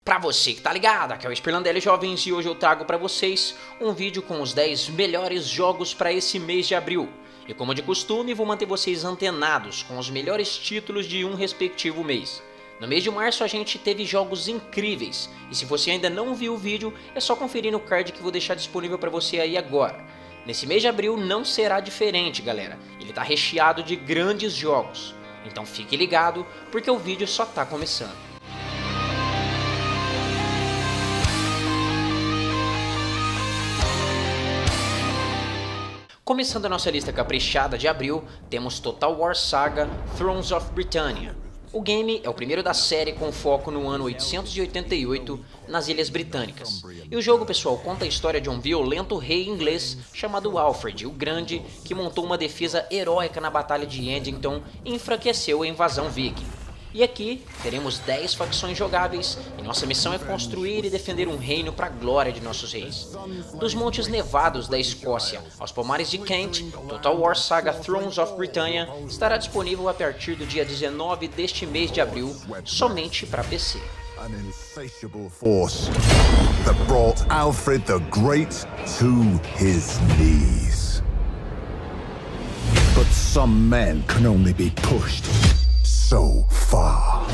Pra você que tá ligado, aqui é o Spirlandelli Jovens e hoje eu trago pra vocês um vídeo com os 10 melhores jogos pra esse mês de abril. E como de costume, vou manter vocês antenados com os melhores títulos de um respectivo mês. No mês de março a gente teve jogos incríveis, e se você ainda não viu o vídeo, é só conferir no card que vou deixar disponível pra você aí agora. Nesse mês de abril não será diferente, galera, ele tá recheado de grandes jogos. Então fique ligado, porque o vídeo só tá começando. Começando a nossa lista caprichada de abril, temos Total War Saga Thrones of Britannia. O game é o primeiro da série com foco no ano 888 nas Ilhas Britânicas. E o jogo, pessoal, conta a história de um violento rei inglês chamado Alfred o Grande, que montou uma defesa heróica na Batalha de Edington e enfraqueceu a invasão viking. E aqui teremos 10 facções jogáveis e nossa missão é construir e defender um reino para a glória de nossos reis. Dos montes nevados da Escócia aos pomares de Kent, Total War Saga Thrones of Britannia estará disponível a partir do dia 19 deste mês de abril, somente para PC. An insatiable force that brought Alfred the Great to his knees. But some men can only be pushed so far.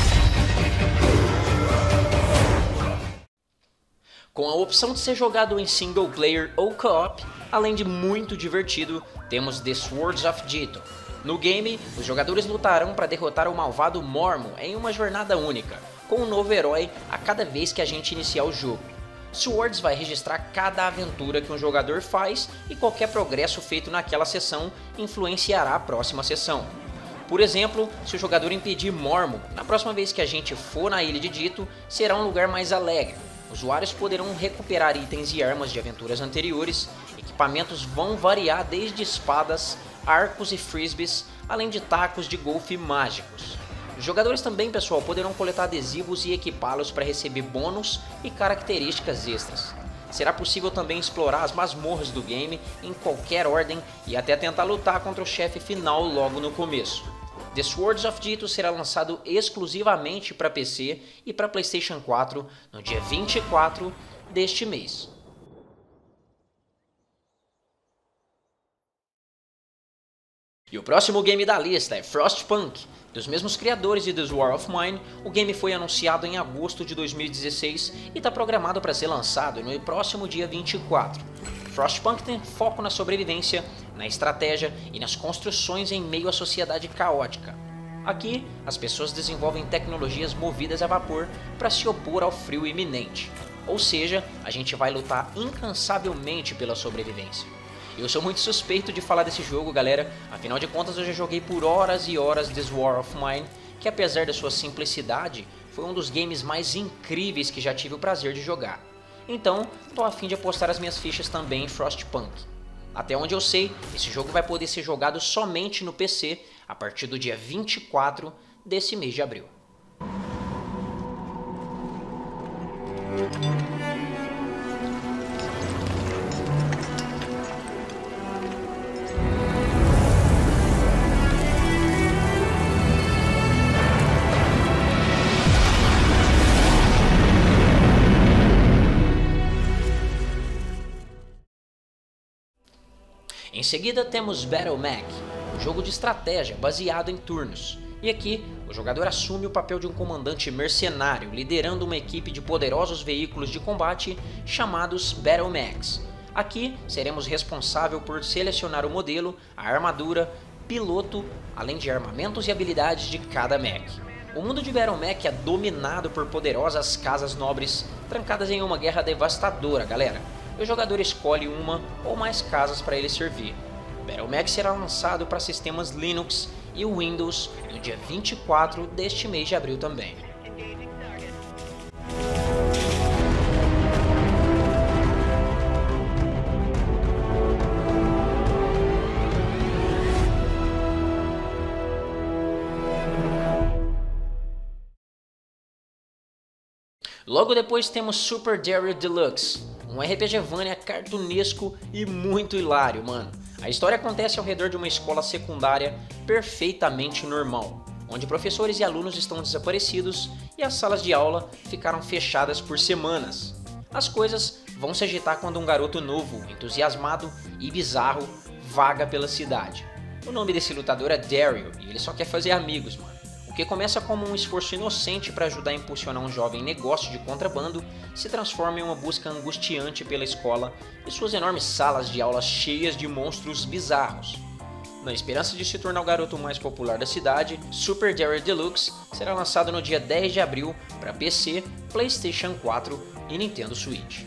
Com a opção de ser jogado em single player ou co-op, além de muito divertido, temos The Swords of Ditto. No game, os jogadores lutarão para derrotar o malvado Mormon em uma jornada única, com um novo herói a cada vez que a gente iniciar o jogo. Swords vai registrar cada aventura que um jogador faz e qualquer progresso feito naquela sessão influenciará a próxima sessão. Por exemplo, se o jogador impedir Mormon, na próxima vez que a gente for na Ilha de Ditto, será um lugar mais alegre. Usuários poderão recuperar itens e armas de aventuras anteriores, equipamentos vão variar desde espadas, arcos e frisbees, além de tacos de golfe mágicos. Os jogadores também, pessoal, poderão coletar adesivos e equipá-los para receber bônus e características extras. Será possível também explorar as masmorras do game em qualquer ordem e até tentar lutar contra o chefe final logo no começo. The Swords of Ditto será lançado exclusivamente para PC e para PlayStation 4 no dia 24 deste mês. E o próximo game da lista é Frostpunk. Dos mesmos criadores de This War of Mine, o game foi anunciado em agosto de 2016 e está programado para ser lançado no próximo dia 24. Frostpunk tem foco na sobrevivência, na estratégia e nas construções em meio à sociedade caótica. Aqui, as pessoas desenvolvem tecnologias movidas a vapor para se opor ao frio iminente. Ou seja, a gente vai lutar incansavelmente pela sobrevivência. Eu sou muito suspeito de falar desse jogo, galera, afinal de contas eu já joguei por horas e horas This War of Mine, que apesar da sua simplicidade, foi um dos games mais incríveis que já tive o prazer de jogar. Então, tô a fim de apostar as minhas fichas também em Frostpunk. Até onde eu sei, esse jogo vai poder ser jogado somente no PC a partir do dia 24 desse mês de abril. Em seguida temos Battle Mech, um jogo de estratégia baseado em turnos. E aqui, o jogador assume o papel de um comandante mercenário, liderando uma equipe de poderosos veículos de combate chamados Battle Mechs. Aqui, seremos responsáveis por selecionar o modelo, a armadura, piloto, além de armamentos e habilidades de cada mech. O mundo de Battle Mech é dominado por poderosas casas nobres, trancadas em uma guerra devastadora, galera. O jogador escolhe uma ou mais casas para ele servir. Battle Mech será lançado para sistemas Linux e Windows no dia 24 deste mês de abril também. Logo depois temos Super Dario Deluxe, um RPGvania cartunesco e muito hilário, mano. A história acontece ao redor de uma escola secundária perfeitamente normal. onde professores e alunos estão desaparecidos e as salas de aula ficaram fechadas por semanas. As coisas vão se agitar quando um garoto novo, entusiasmado e bizarro vaga pela cidade. O nome desse lutador é Daryl e ele só quer fazer amigos, mano. O que começa como um esforço inocente para ajudar a impulsionar um jovem negócio de contrabando se transforma em uma busca angustiante pela escola e suas enormes salas de aula cheias de monstros bizarros. Na esperança de se tornar o garoto mais popular da cidade, Super Daryl Deluxe será lançado no dia 10 de abril para PC, PlayStation 4 e Nintendo Switch.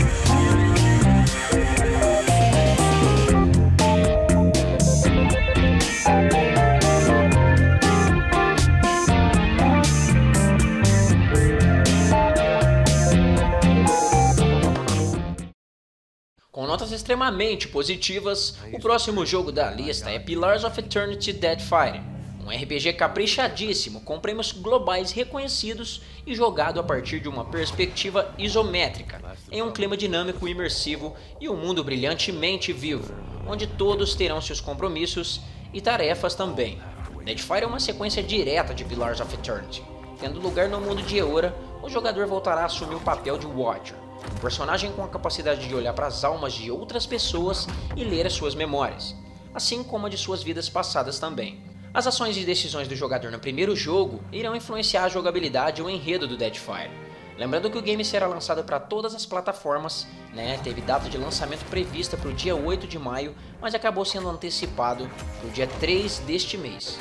Com notas extremamente positivas, o próximo jogo da lista é Pillars of Eternity: Deadfire, um RPG caprichadíssimo com prêmios globais reconhecidos e jogado a partir de uma perspectiva isométrica, em um clima dinâmico e imersivo e um mundo brilhantemente vivo, onde todos terão seus compromissos e tarefas também. Deadfire é uma sequência direta de Pillars of Eternity. Tendo lugar no mundo de Eora, o jogador voltará a assumir o papel de Watcher, um personagem com a capacidade de olhar para as almas de outras pessoas e ler as suas memórias, assim como a de suas vidas passadas também. As ações e decisões do jogador no primeiro jogo irão influenciar a jogabilidade e o enredo do Deadfire. Lembrando que o game será lançado para todas as plataformas, teve data de lançamento prevista para o dia 8 de maio, mas acabou sendo antecipado para o dia 3 deste mês.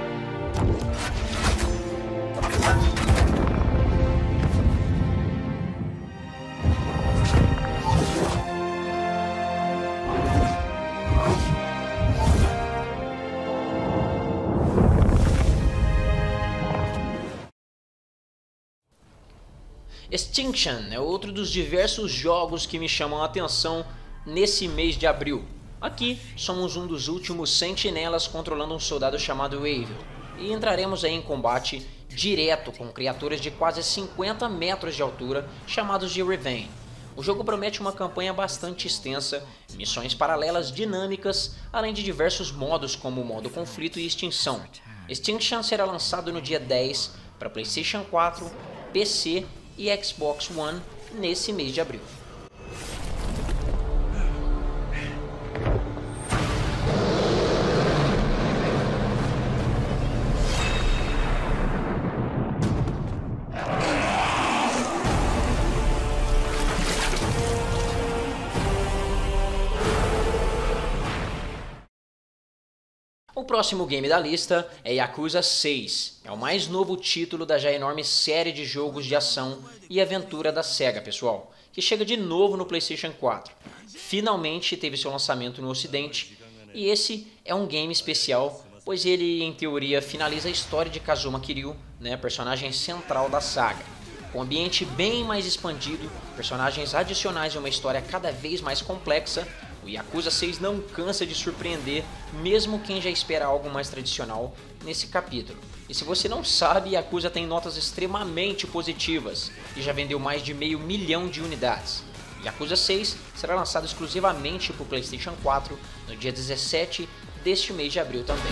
Extinction é outro dos diversos jogos que me chamam a atenção nesse mês de abril. Aqui somos um dos últimos sentinelas controlando um soldado chamado Evil e entraremos aí em combate direto com criaturas de quase 50 metros de altura chamados de Revan. O jogo promete uma campanha bastante extensa, missões paralelas dinâmicas, além de diversos modos como o modo conflito e extinção. Extinction será lançado no dia 10 para PlayStation 4, PC e Xbox One nesse mês de abril. O próximo game da lista é Yakuza 6, é o mais novo título da já enorme série de jogos de ação e aventura da SEGA, pessoal, que chega de novo no PlayStation 4. Finalmente teve seu lançamento no ocidente, e esse é um game especial, pois ele, em teoria, finaliza a história de Kazuma Kiryu, personagem central da saga. Com um ambiente bem mais expandido, personagens adicionais e uma história cada vez mais complexa, o Yakuza 6 não cansa de surpreender, mesmo quem já espera algo mais tradicional nesse capítulo. E se você não sabe, Yakuza tem notas extremamente positivas e já vendeu mais de 500 mil de unidades. Yakuza 6 será lançado exclusivamente para o PlayStation 4 no dia 17 deste mês de abril também.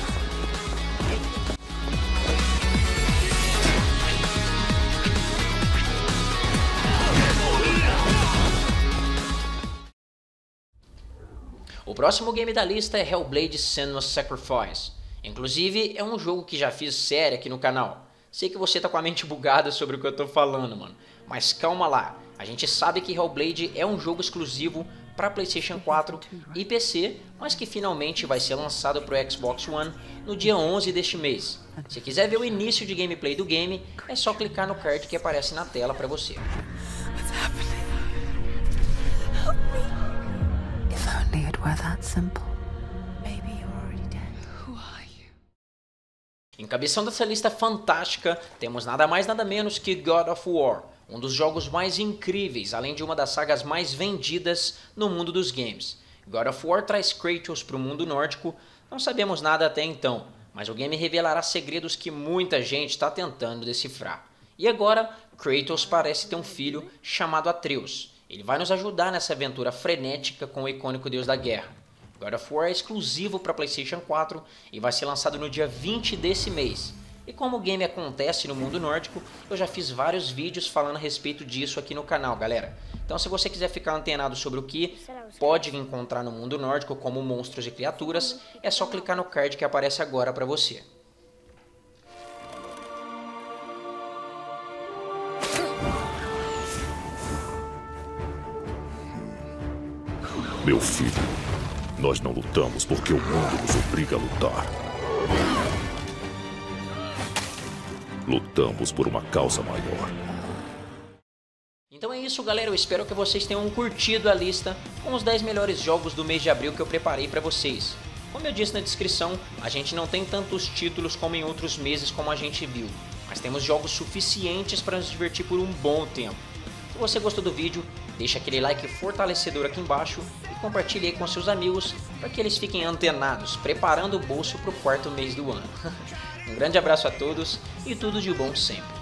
O próximo game da lista é Hellblade: Senua's Sacrifice. Inclusive, é um jogo que já fiz série aqui no canal. Sei que você tá com a mente bugada sobre o que eu tô falando, mano. Mas calma lá, a gente sabe que Hellblade é um jogo exclusivo para PlayStation 4 e PC, mas que finalmente vai ser lançado para o Xbox One no dia 11 deste mês. Se quiser ver o início de gameplay do game, é só clicar no card que aparece na tela para você. Encabeçando essa lista fantástica, temos nada mais nada menos que God of War, um dos jogos mais incríveis, além de uma das sagas mais vendidas no mundo dos games. God of War traz Kratos para o mundo nórdico, não sabemos nada até então, mas o game revelará segredos que muita gente está tentando decifrar. E agora, Kratos parece ter um filho chamado Atreus. Ele vai nos ajudar nessa aventura frenética com o icônico deus da guerra. God of War é exclusivo para PlayStation 4 e vai ser lançado no dia 20 desse mês. E como o game acontece no mundo nórdico, eu já fiz vários vídeos falando a respeito disso aqui no canal, galera. Então se você quiser ficar antenado sobre o que pode encontrar no mundo nórdico, como monstros e criaturas, é só clicar no card que aparece agora para você. Meu filho, nós não lutamos porque o mundo nos obriga a lutar. Lutamos por uma causa maior. Então é isso, galera, eu espero que vocês tenham curtido a lista com os 10 melhores jogos do mês de abril que eu preparei para vocês. Como eu disse na descrição, a gente não tem tantos títulos como em outros meses como a gente viu, mas temos jogos suficientes para nos divertir por um bom tempo. Se você gostou do vídeo, deixa aquele like fortalecedor aqui embaixo e compartilhe aí com seus amigos para que eles fiquem antenados, preparando o bolso para o quarto mês do ano. Um grande abraço a todos e tudo de bom sempre.